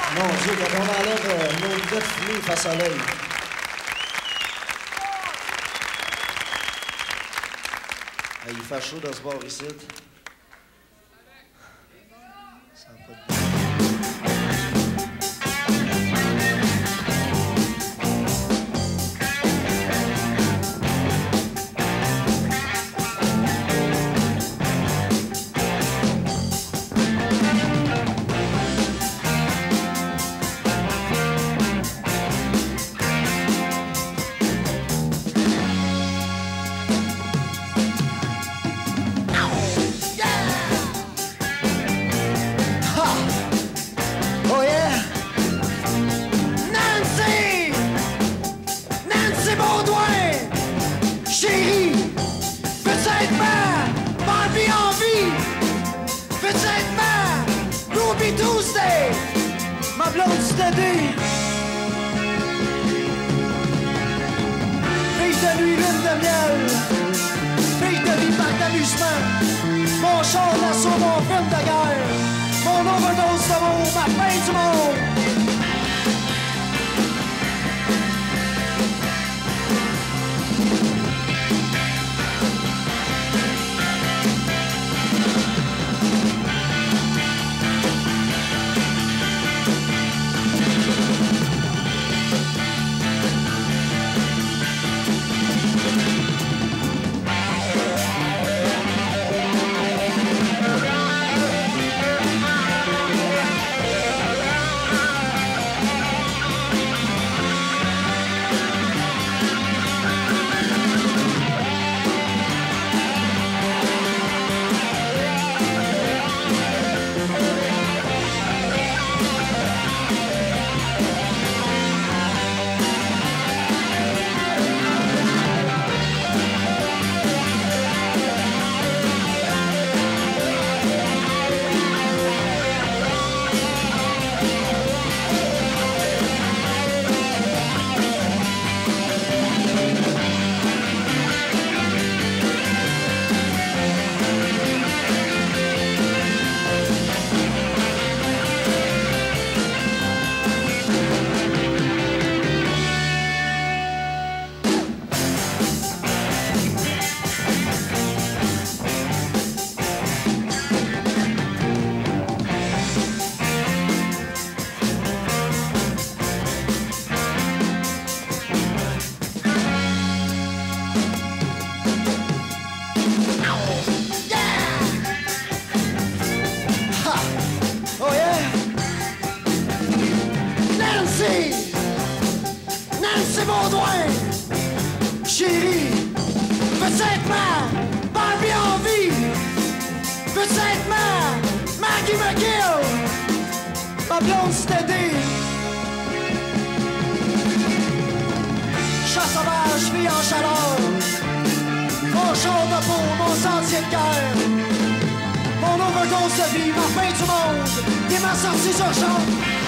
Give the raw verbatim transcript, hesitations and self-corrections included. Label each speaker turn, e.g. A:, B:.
A: Mon Dieu, quand on enlève euh, nos lunettes fumées face à l'œil. Ah, il fait chaud dans ce bar ici. Ça n'a pas de bon.
B: Tuesday, ma blonde stédée. Fille de nuit, lune de miel. Fille de vie, parc d'amusement. Mon char d'assaut, mon film de guerre. Mon overdose d'amour, ma fin du monde. Nancy Baudouin, chérie, veux-tu être ma Barbie en vie? Veux-tu être ma Maggie McGill? Ma blonde stédée. Chat sauvage, fille en chaleur. Mon char de peau, mon sentier de guerre. Mon overdose de vie, ma fin du monde et ma sortie d'urgence.